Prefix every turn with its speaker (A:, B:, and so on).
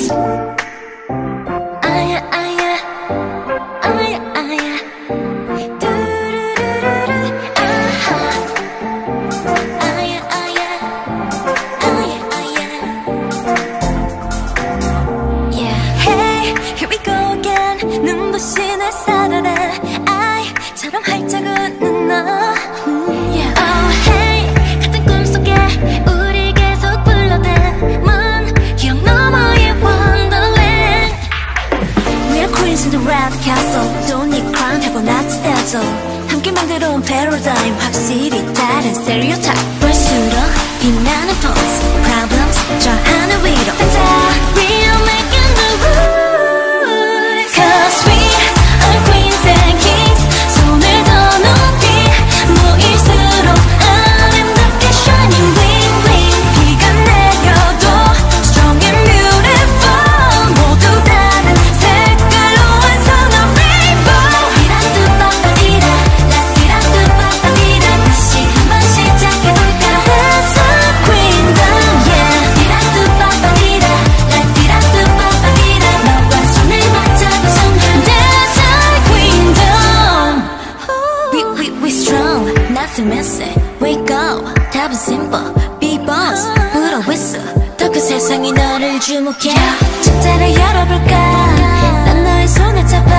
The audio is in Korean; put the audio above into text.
A: 아야 아야 아야 아야 뚜루루루루 아하 아야 아야 아야 아야 Yeah Hey here we go again 눈부신 날 살아라 아이처럼 활짝 웃는 너 Yeah Oh hey 같은 꿈속에 우리 계속 불러댄 먼 기억 너머의 Wonderland We're queens in the red castle Don't need crown 해본 나트에도 함께 만들어 온 paradigm 확실히 다른 stereotype 볼수록 빛나는 pose Problems 저 하늘 위로 다 We're making the rules Cause we are queens and kings 손을 더 높이 모일수록 아름답게 shining bling bling 비가 내려도 strong and beautiful 모두 다른 색깔로 완성한 rainbow 디라뚜빠빠디라 라디라뚜빠빠디라 다시 한번 시작해볼까 That's our queendom yeah 디라뚜빠빠디라 라디라뚜빠빠디라 너와 손을 맞잡은 순간 That's our queendom We strong nothing missing We go 답은 simple Be boss 불어 whistle 더 큰 세상이 너를 주목해 책자를 열어볼까 난 너의 손을 잡아